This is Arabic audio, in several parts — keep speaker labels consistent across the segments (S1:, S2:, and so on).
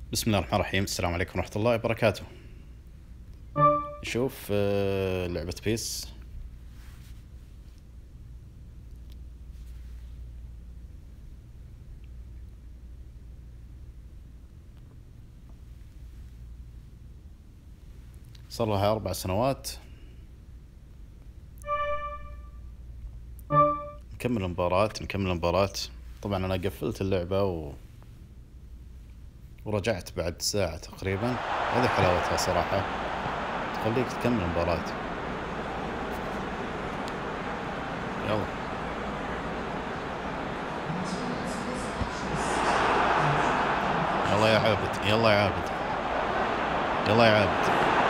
S1: بسم الله الرحمن الرحيم. السلام عليكم ورحمة الله وبركاته. نشوف لعبة بيس. صار لها 4 سنوات. نكمل المباراة. طبعا أنا قفلت اللعبة ورجعت بعد ساعة تقريبا. هذه حلاوتها صراحة، تخليك تكمل المباراة. يلا يلا يا عابد، يلا يا عابد، يلا يا عابد.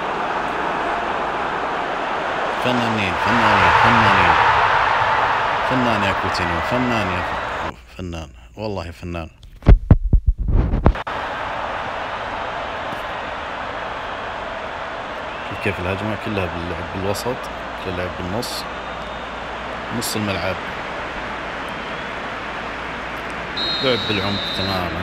S1: فنانين فنانين فنانين، فنان يا كوتينيو، فنان يا فنان، والله فنان. شوف كيف الهجمة كلها باللعب بالوسط، كلها لعب بالنص، نص الملعب لعب بالعمق تماما.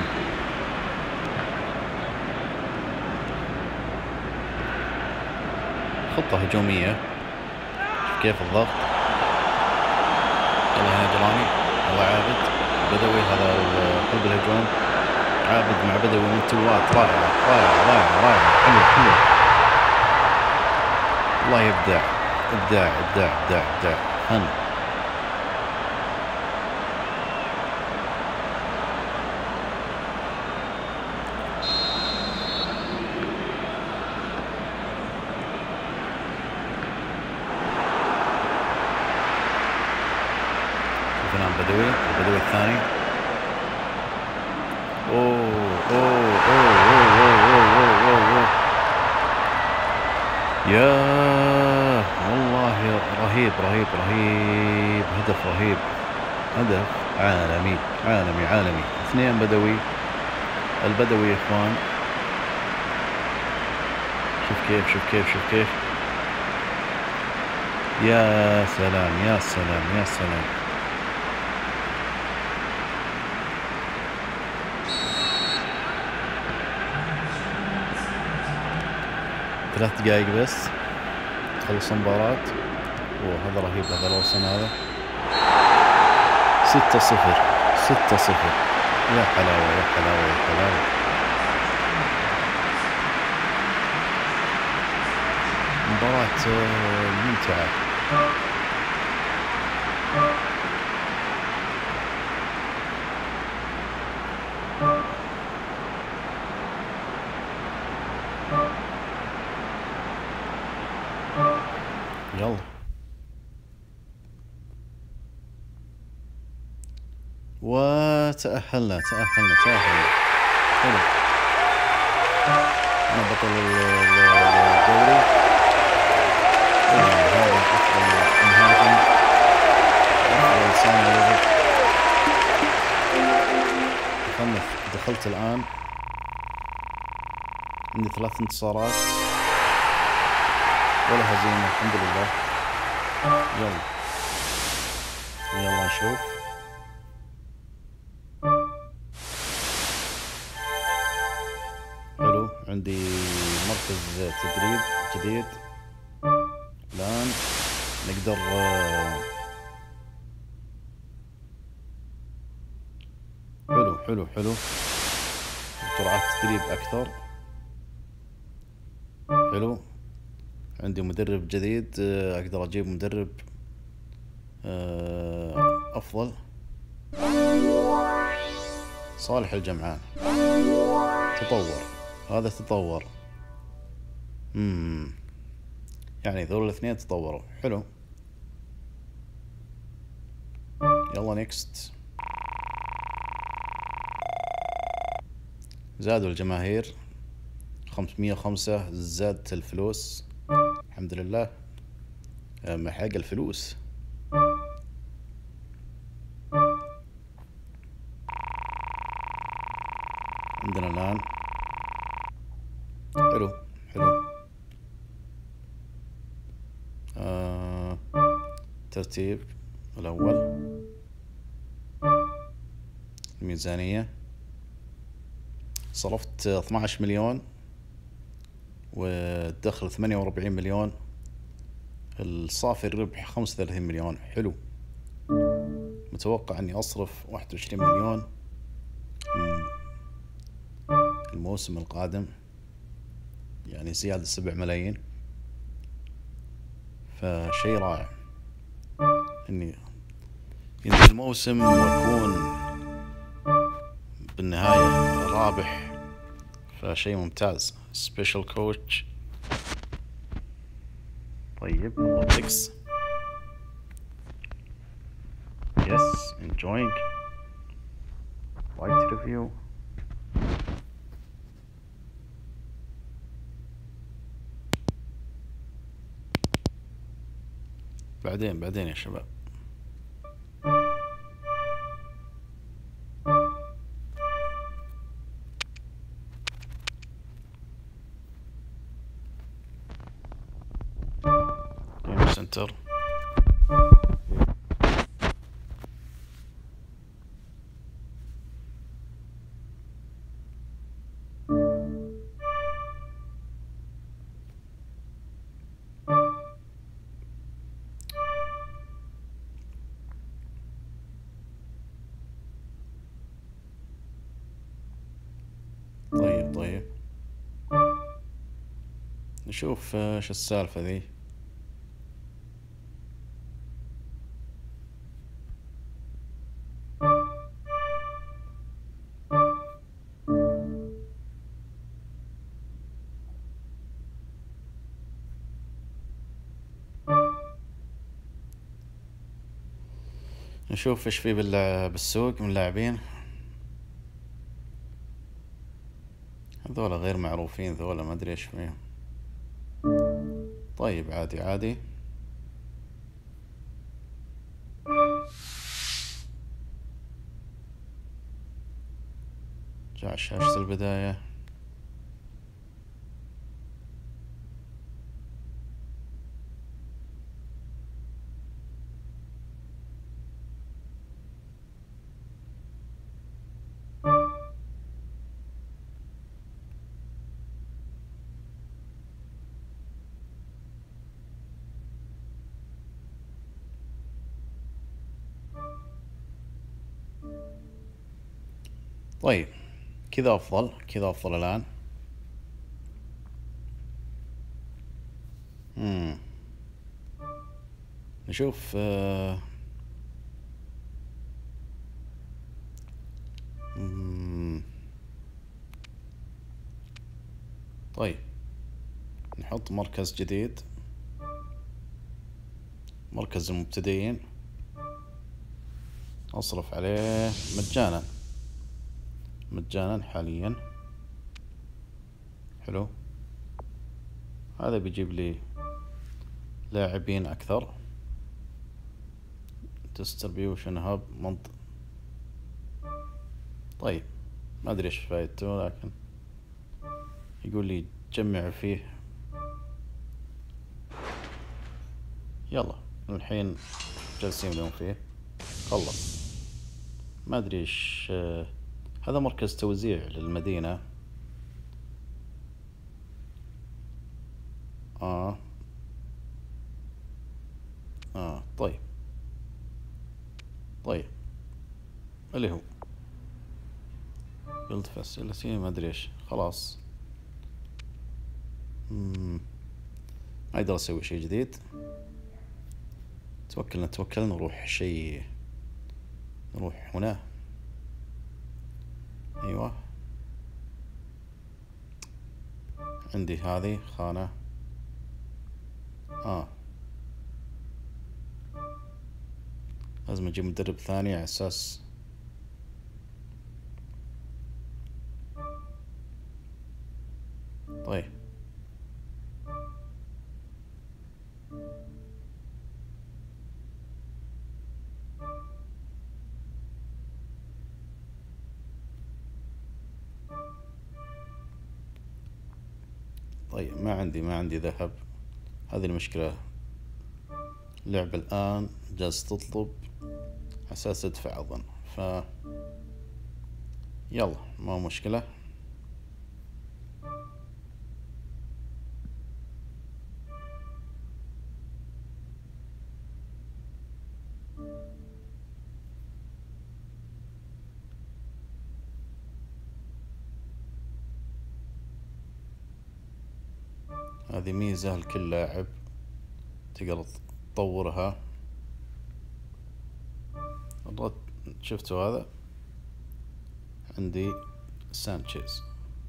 S1: خطة هجومية. شوف كيف الضغط. يلا هنا دراني، يلا عابد بدوي، هذا قلب الهجوم. عابد مع بدوي من توات، رائعة رائعة رائعة رائعة، حلو حلو، والله إبداع إبداع إبداع إبداع إبداع، فن. شوف بدوي، البدوي الثاني. أوه أوه أوه أوه أوه أوه أوه. يا والله رهيب رهيب رهيب، هدف رهيب، هدف عالمي عالمي عالمي. 2 بدوي، البدوي يا اخوان. شوف كيف شوف كيف شوف كيف، يا سلام يا سلام يا سلام. ثلاث دقايق بس تخلص المباراة. هذا رهيب، هذا لو وصلنا هذا 6-0 6-0. يا حلاوة يا حلاوة يا حلاوة. مباراة ممتعة. يلا وتأهلنا تأهلنا تأهلنا. حلو، أنا بطل الدوري. هذا أفضل مهاجم، أفضل صانع لعب. دخلت الآن عندي 3 انتصارات ولا هزيمة، الحمد لله. يلا يلا نشوف. حلو، عندي مركز تدريب جديد الآن، نقدر حلو حلو حلو، جرعات تدريب أكثر. حلو، عندي مدرب جديد، أقدر أجيب مدرب أفضل. صالح الجمعان تطور، هذا تطور. يعني ذول الاثنين تطوروا. حلو، يلا نيكست. زادوا الجماهير 505، زادت الفلوس الحمد لله، محق الفلوس. عندنا الآن حلو حلو. ترتيب الأول، الميزانية صرفت 12 مليون والدخل 48 مليون، الصافي الربح 35 مليون. حلو. متوقع اني اصرف 21 مليون الموسم القادم، يعني زيادة 7 ملايين. فشي رائع اني ينتهي الموسم واكون بالنهاية رابح، فشي ممتاز. سبيشال كوتش. طيب روبلكس. Yes, enjoying. Light review. بعدين يا شباب. جيم سنتر. طيب نشوف شو السالفة ذي. نشوف ايش في بالسوق من لاعبين. هذولا غير معروفين، ذولا ما ادري ايش فيهم. طيب عادي. جاء شاشة البداية. طيب كذا أفضل الآن. نشوف طيب نحط مركز جديد، مركز المبتدئين، أصرف عليه مجانا حاليا. حلو. هذا بيجيب لي لاعبين أكثر. ديستريبيوشن هاب طيب ما أدري إيش فايدته، لكن يقول لي جمع فيه. يلا الحين جالسين اليوم فيه. خلص. ما أدري إيش هذا مركز توزيع للمدينة. طيب اللي هو build facility ما أدري إيش. خلاص ما أقدر أسوي شيء جديد. نتوكل نروح هنا. أيوة عندي هذه خانة. لازم أجيب مدرب ثاني على أساس طيب ما عندي ذهب. هذه المشكلة. اللعبة الآن جالس تطلب أساس أدفع أظن. يلا ما مشكلة. هذه ميزة لكل لاعب، تقدر تطورها. شفتوا هذا؟ عندي سانشيز،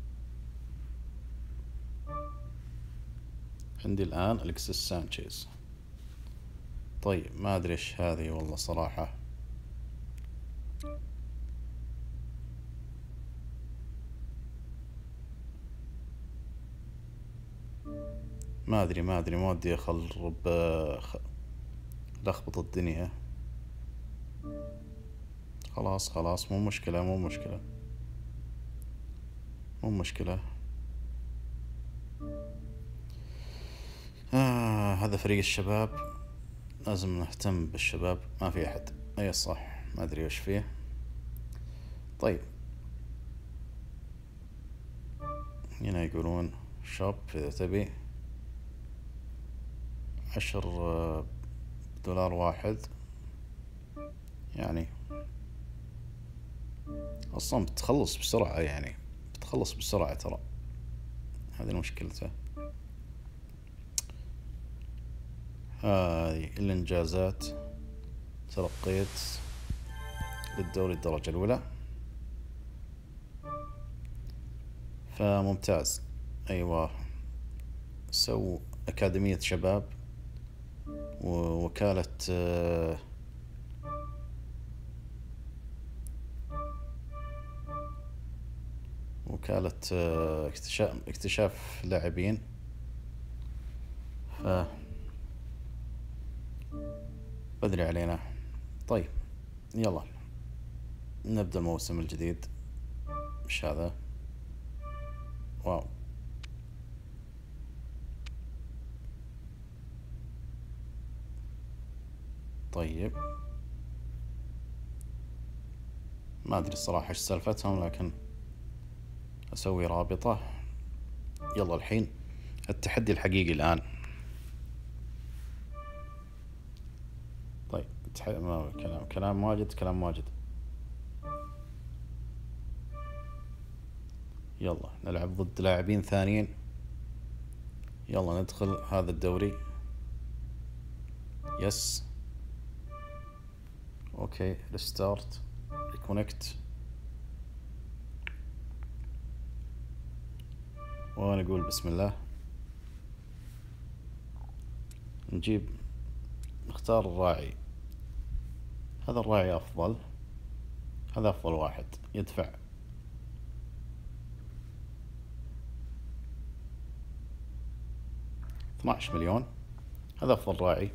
S1: عندي الآن أليكسيس سانشيز. طيب ما أدري إيش هذه والله صراحة. ما أدري ما ودي لخبط الدنيا. خلاص مو مشكلة. هذا فريق الشباب، لازم نهتم بالشباب، ما في أحد. أي صح، ما أدري وش فيه. طيب هنا يقولون شوب إذا تبي 10 دولار واحد، يعني أصلا بتخلص بسرعة، يعني بتخلص بسرعة ترى، هذه مشكلته. هذه الإنجازات، ترقيت للدوري الدرجة الأولى، فممتاز. أيوة، سو أكاديمية شباب ووكالة اكتشاف لاعبين. بدري علينا. طيب يلا نبدأ الموسم الجديد. مش هذا؟ واو، طيب ما أدري الصراحة إيش سالفتهم، لكن أسوي رابطة. يلا الحين التحدي الحقيقي الآن. طيب كلام واجد. يلا نلعب ضد لاعبين ثانيين. يلا ندخل هذا الدوري. يس، اوكي، ريستارت، ريكونكت، ونقول بسم الله. نختار الراعي. هذا الراعي أفضل، هذا أفضل واحد، يدفع 12 مليون. هذا أفضل راعي،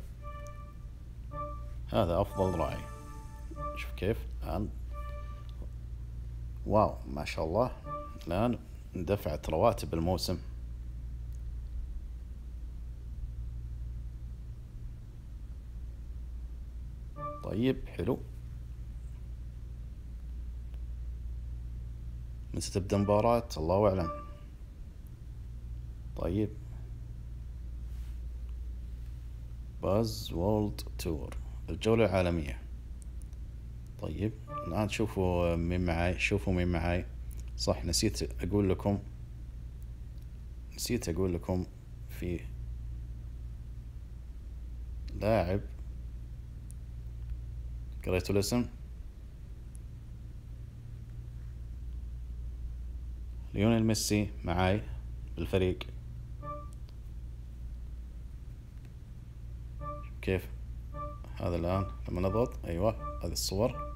S1: هذا أفضل راعي. شوف كيف الآن، واو ما شاء الله. الآن اندفعت رواتب الموسم. طيب حلو. متى تبدأ مباراة؟ الله أعلم. طيب باز وورلد تور، الجولة العالمية. طيب الآن شوفوا مين معاي. صح، نسيت أقول لكم في لاعب، قريتوا الاسم؟ ليونيل ميسي معاي بالفريق. كيف هذا الآن لما نضغط؟ أيوة هذه الصور.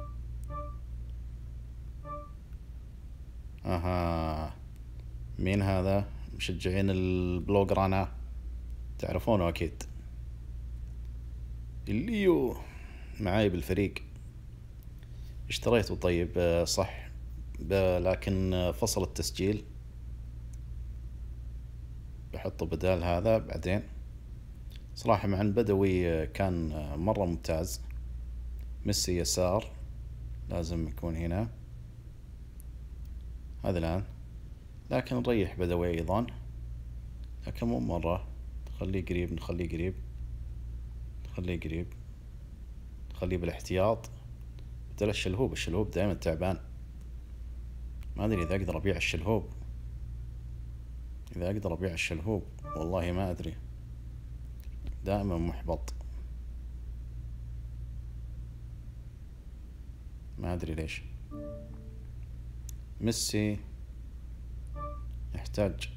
S1: مين هذا؟ مشجعين البلوجر أنا تعرفونه أكيد. الليو معاي بالفريق، اشتريته. طيب صح، لكن فصل التسجيل، بحطه بدال هذا بعدين. صراحة مع البدوي كان مرة ممتاز. ميسي يسار، لازم يكون هنا. هذا الآن، لكن نريح بدوي أيضا، لكن مو مرة. نخليه قريب، نخليه بالاحتياط. بدل الشلهوب دائما تعبان. ما أدري إذا أقدر أبيع الشلهوب. إذا أقدر أبيع الشلهوب والله ما أدري، دائما محبط، ما أدري ليش. ميسي يحتاج،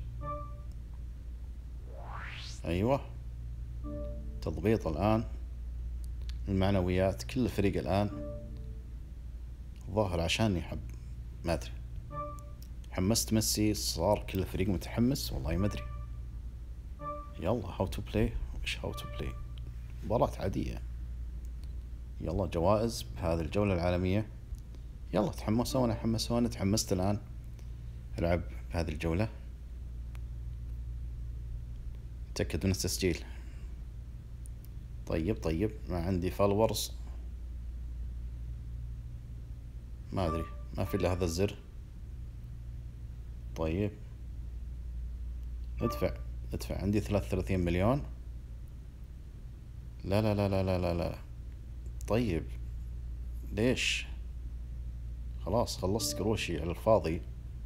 S1: أيوة، تضبيط الآن، المعنويات، كل الفريق الآن ظاهر عشان يحب، ما أدري، حمست ميسي صار كل الفريق متحمس، والله ما أدري. يلا هاو تو بلاي، وش هاو تو بلاي، مباراة عادية. يلا جوائز بهذه الجولة العالمية، يلا تحمسونا، تحمست الآن ألعب بهذه الجولة. تأكد من التسجيل. طيب ما عندي فالورز، ما أدري، ما في إلا هذا الزر. طيب ندفع عندي 33 مليون. لا لا لا لا لا لا لا. طيب ليش؟ خلاص خلصت قروشي على الفاضي.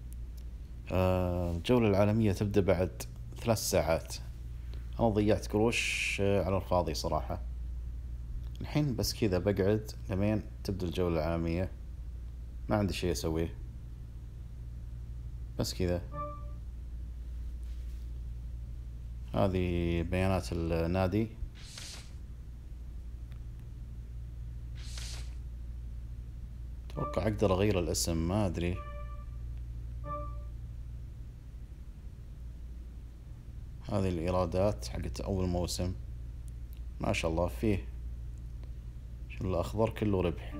S1: الجولة العالمية تبدأ بعد 3 ساعات. أنا ضيعت قروش على الفاضي صراحة. الحين بس كذا بقعد لمين تبدأ الجولة العالمية، ما عندي شيء أسويه، بس كذا. هذه بيانات النادي. أتوقع أقدر أغير الاسم، ما أدري. هذه الإيرادات حقت أول موسم، ما شاء الله فيه شو الأخضر كله ربح.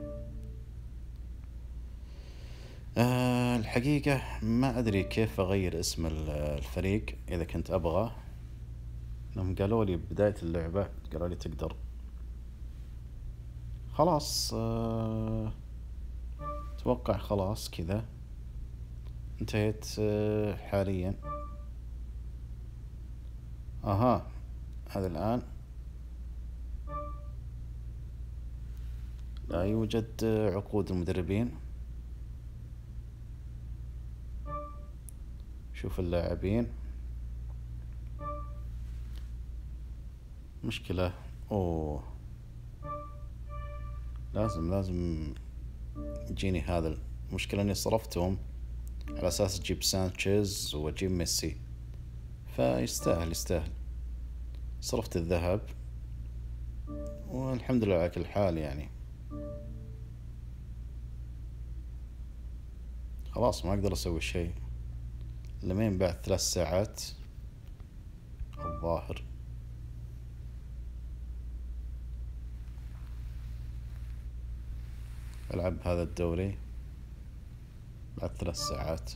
S1: الحقيقة ما أدري كيف أغير اسم الفريق إذا كنت أبغى. انهم قالوا لي بداية اللعبة، قالوا لي تقدر. خلاص اتوقع خلاص كذا انتهيت حاليا. هذا الآن لا يوجد عقود المدربين. شوف اللاعبين، مشكلة. لازم يجيني هذا. المشكلة اني صرفتهم على اساس اجيب سانشيز واجيب ميسي، فيستاهل صرفت الذهب والحمد لله على كل حال يعني. خلاص ما اقدر اسوي شيء لمين بعد 3 ساعات الظاهر. ألعب هذا الدوري بعد 3 ساعات.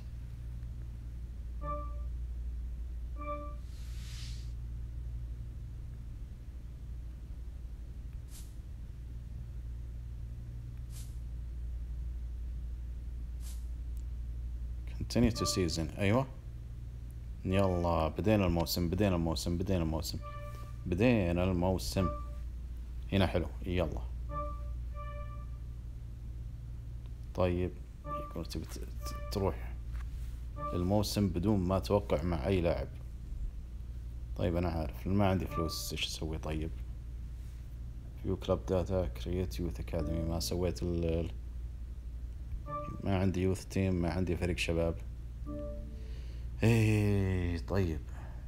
S1: continue to season. أيوة يلا بدينا الموسم. هنا حلو، يلا. طيب يقول تبي تروح الموسم بدون ما توقع مع أي لاعب. طيب أنا عارف ما عندي فلوس، إيش أسوي؟ طيب فيو كلاب داتا، كرييت يوث أكاديمي، ما سويت ما عندي يوث تيم، ما عندي فريق شباب. طيب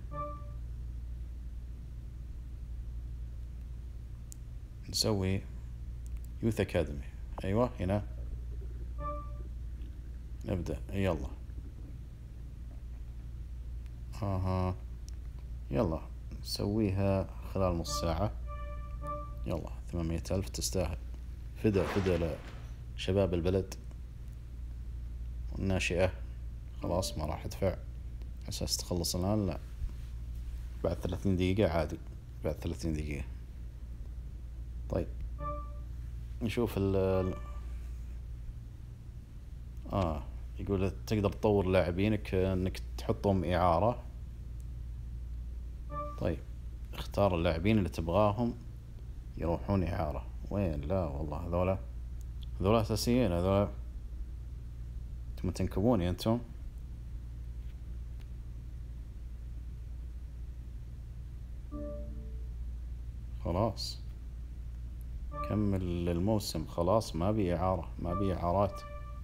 S1: نسوي يوث أكاديمي. أيوة هنا نبدأ، يلا. يلا نسويها خلال نص ساعة. يلا 800,000 تستاهل. فدا لشباب البلد والناشئة. خلاص ما راح أدفع أساس تخلص الآن، لا بعد 30 دقيقة عادي، بعد 30 دقيقة. طيب نشوف يقول تقدر تطور لاعبينك انك تحطهم إعارة. طيب اختار اللاعبين اللي تبغاهم يروحون إعارة. وين؟ لا والله هذول أساسيين، هذول انتم تنكبوني انتم. خلاص كمل الموسم، خلاص ما بي إعارة، ما بي إعارات.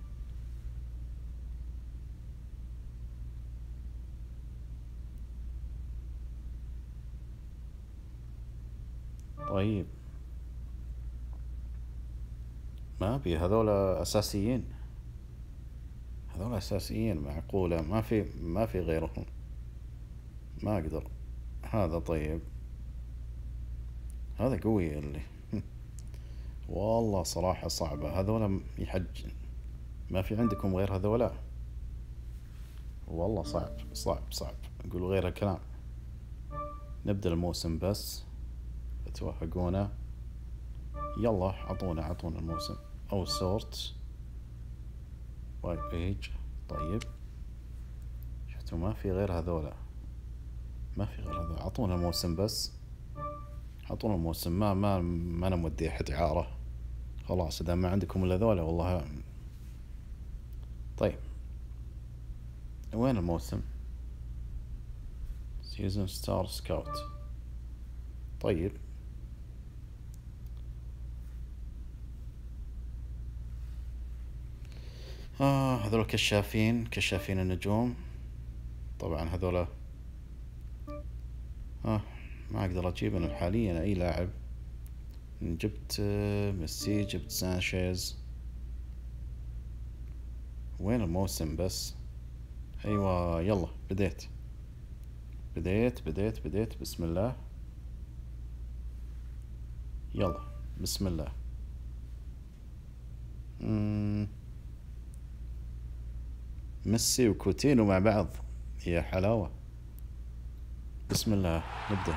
S1: طيب ما بي، هذول أساسيين، هذول أساسيين، معقولة ما في غيرهم، ما أقدر. هذا طيب، هذا قوي اللي والله صراحة صعبة هذولا يحج. ما في عندكم غير هذولا؟ والله صعب صعب صعب، أقول غير الكلام. نبدأ الموسم بس توافقونا. يلا عطونا الموسم أو سورت وايت بيج. طيب شفتوا ما في غير هذولا، ما في غير هذولا، عطونا الموسم بس، عطونا الموسم. ما أنا مودي أحد إعارة، خلاص إذا ما عندكم إلا ذولا والله. طيب وين الموسم؟ سيزون ستار سكاوت. طيب هذول كشافين النجوم. طبعا هذول ما اقدر اجيب انا حاليا اي لاعب. جبت ميسي، جبت سانشيز. وين الموسم بس؟ ايوه يلا بديت. بسم الله. يلا بسم الله. ميسي وكوتينو مع بعض، يا حلاوة. بسم الله نبدأ.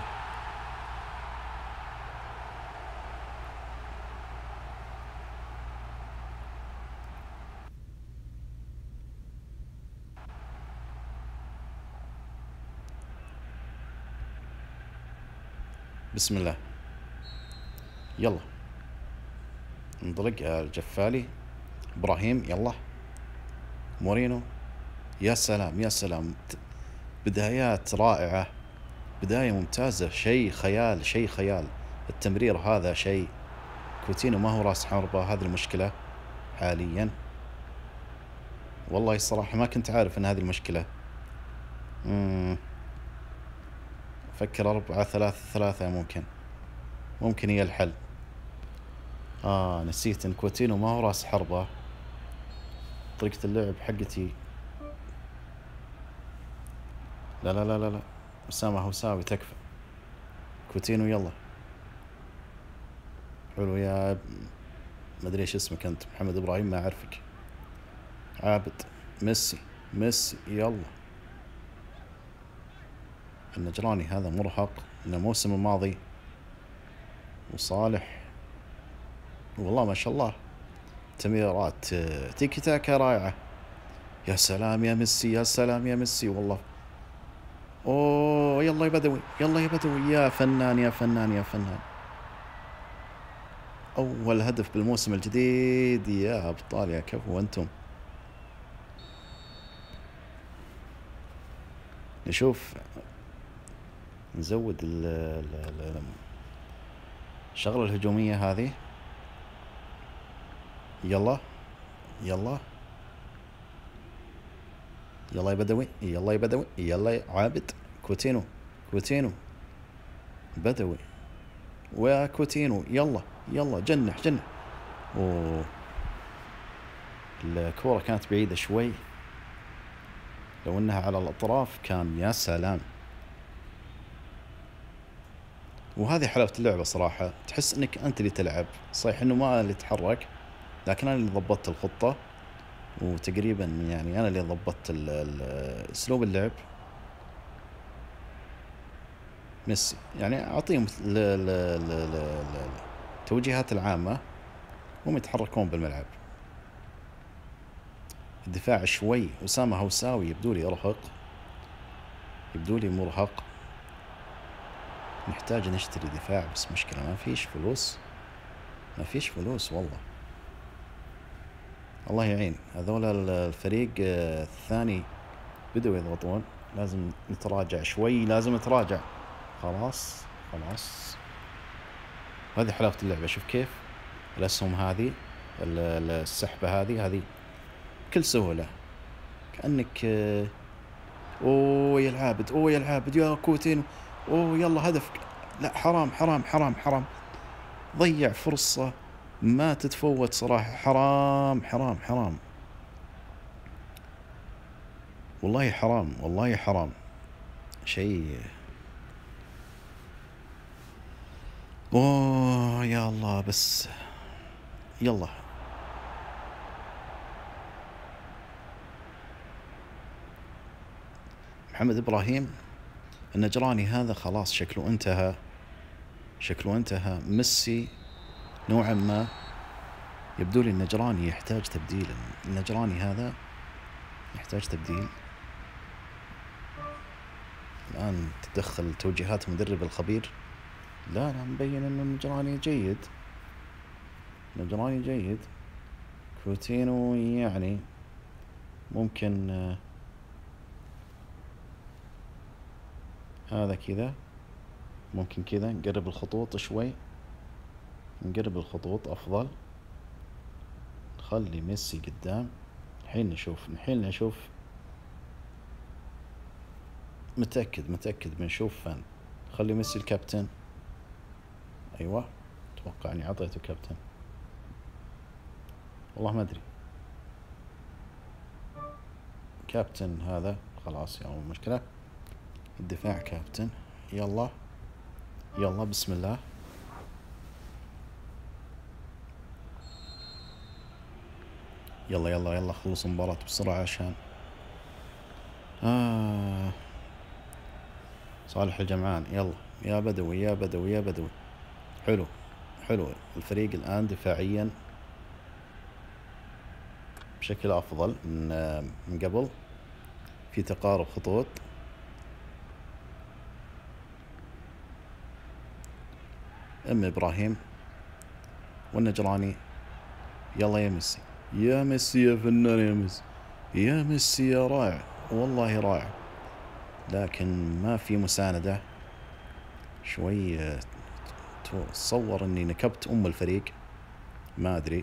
S1: بسم الله يلا انطلق يا الجفالي. ابراهيم يلا. مورينو. يا سلام يا سلام، بدايات رائعة، بداية ممتازة، شيء خيال. التمرير هذا شيء. كوتينو ما هو راس حربة، هذه المشكلة حاليا. والله الصراحة ما كنت عارف ان هذه المشكلة. فكر 4-3-3 ممكن هي الحل. نسيت ان كوتينو ما هو راس حربة. طريقة اللعب حقتي لا أسامة هوساوي تكفى. كوتينو يلا. حلو يا مدري ايش اسمك انت، محمد ابراهيم ما اعرفك. عابد. ميسي يلا. النجراني هذا مرهق من الموسم الماضي. وصالح والله ما شاء الله، تمريرات تيكي تاكا رائعة. يا سلام يا ميسي والله. اوه يلا يا بدوي، يا فنان. اول هدف بالموسم الجديد يا ابطال، يا كفو انتم. نشوف نزود الشغلة الهجومية هذه. يلا يا بدوي، يلا يا عابد. كوتينو بدوي وكوتينو يلا جنح. اوه الكورة كانت بعيدة شوي، لو انها على الاطراف كان يا سلام. وهذه حلاوة اللعبة صراحة، تحس انك انت اللي تلعب، صحيح انه ما اللي تحرك، لكن انا اللي ضبطت الخطة، وتقريبا يعني انا اللي ضبطت اسلوب اللعب. ميسي يعني اعطيهم التوجيهات العامة، هم يتحركون بالملعب. الدفاع شوي أسامة هوساوي يبدو لي مرهق. نحتاج نشتري دفاع، بس مشكلة ما فيش فلوس والله. الله يعين هذول الفريق الثاني بدوا يضغطون. لازم نتراجع شوي، خلاص هذه حلاوة اللعبة. شوف كيف الأسهم هذه، السحبة هذه بكل سهولة، كأنك أوه يا العابد، أوه يا العابد يا كوتين، أوه يلا هدف. لا حرام حرام حرام حرام، ضيع فرصة ما تتفوت صراحة. حرام حرام حرام، والله حرام، والله حرام، شيء. اوه يا الله، بس يلا. محمد إبراهيم النجراني هذا خلاص شكله انتهى، شكله انتهى. ميسي نوعا ما يبدو لي النجراني يحتاج تبديل، النجراني هذا يحتاج تبديل. الآن تدخل توجيهات المدرب الخبير. لا مبين انه النجراني جيد، النجراني جيد. كوتينو يعني ممكن هذا كذا، ممكن كذا نقرب الخطوط شوي، نقرب الخطوط أفضل. نخلي ميسي قدام. الحين نشوف متأكد بنشوف فن. خلي ميسي الكابتن. أيوة، أتوقع أني عطيته كابتن، والله ما أدري. كابتن هذا خلاص، يا مشكلة. الدفاع كابتن. يلا بسم الله. يلا خلص المباراة بسرعة عشان صالح الجمعان. يلا يا بدوي. حلو الفريق الآن دفاعيا بشكل أفضل من قبل، في تقارب خطوط. إبراهيم والنجراني. يلا يا ميسي يا فنان، يا ميسي يا رائع، والله رائع. لكن ما في مساندة شوي. تصور اني نكبت الفريق، ما ادري.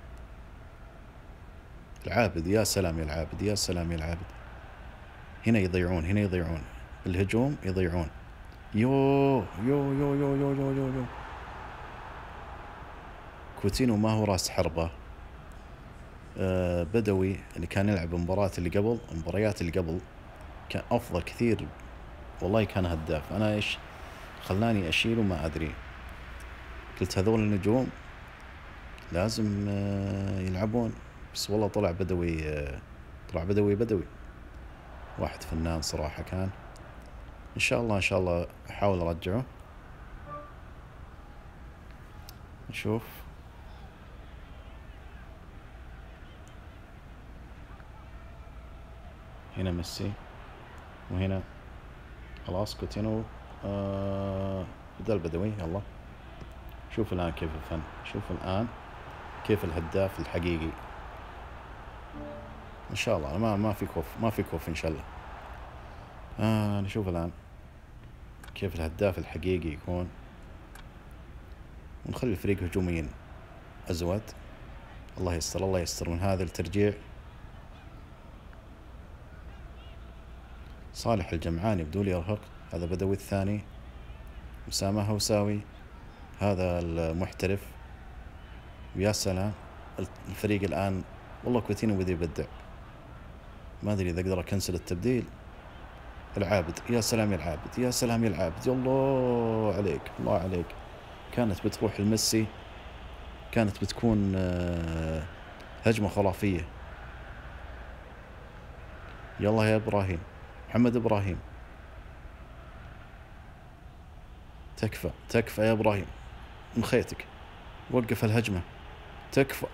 S1: العابد، يا سلام يا العابد. هنا يضيعون الهجوم، يضيعون. يو كوتينو ما هو راس حربة. بدوي اللي كان يلعب المباريات اللي قبل كان أفضل كثير، والله كان هداف. أنا إيش خلاني أشيله ما أدري. قلت هذول النجوم لازم يلعبون، بس والله طلع بدوي واحد فنان صراحة كان. إن شاء الله أحاول أرجعه. نشوف. هنا ميسي، وهنا خلاص كوتينو. بدل بدوي. يلا شوف الآن كيف الفن، شوف الآن كيف الهداف الحقيقي. إن شاء الله ما في خوف إن شاء الله. نشوف الآن كيف الهداف الحقيقي يكون، ونخلي الفريق هجوميا أزود. الله يستر من هذا الترجيع. صالح الجمعاني يبدو لي يرهق. هذا بدوي الثاني. أسامة هوساوي هذا المحترف. ويا سلام الفريق الآن، والله كوتينو بدي يبدع. ما أدري إذا أقدر أكنسل التبديل. العابد، يا سلام يا العابد. الله عليك. كانت بتروح الميسي، كانت بتكون هجمة خرافية. يلا يا إبراهيم، محمد إبراهيم. تكفى يا إبراهيم، من خيتك وقف الهجمة. تكفى.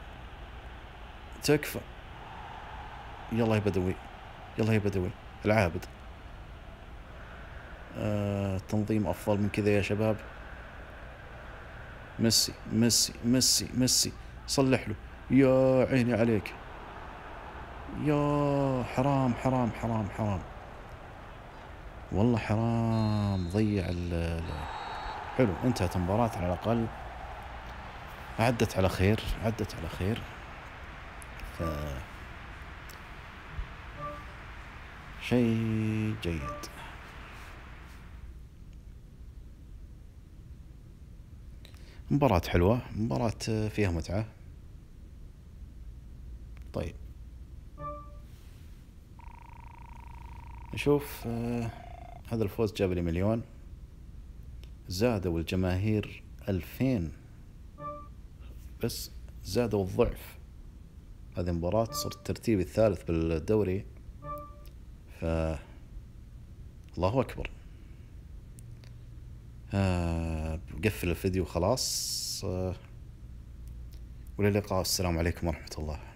S1: يلا يا بدوي. العابد. تنظيم أفضل من كذا يا شباب. ميسي صلح له. يا عيني عليك. يا حرام والله حرام. ضيع حلو، انتهت المباراة على الأقل عدت على خير، عدت على خير. ف شيء جيد. مباراة حلوة، مباراة فيها متعة. طيب نشوف. هذا الفوز جاب لي 1,000,000. زادوا الجماهير 2000 بس، زادوا الضعف. هذه المباراة صرت ترتيبي الثالث بالدوري. ف الله أكبر. بقفل الفيديو خلاص. وللقاء، السلام عليكم ورحمة الله.